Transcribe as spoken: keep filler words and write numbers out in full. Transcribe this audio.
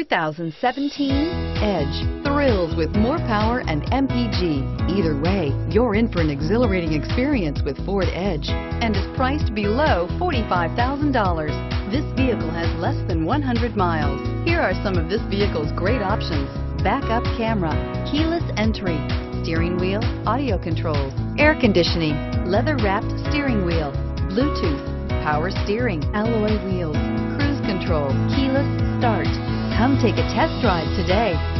thousand seventeen Edge. Thrills with more power and M P G. Either way, you're in for an exhilarating experience with Ford Edge and is priced below forty-five thousand dollars. This vehicle has less than one hundred miles. Here are some of this vehicle's great options: backup camera, keyless entry, steering wheel audio controls, air conditioning, leather-wrapped steering wheel, Bluetooth, power steering, alloy wheels, cruise control, keyless start. Come take a test drive today.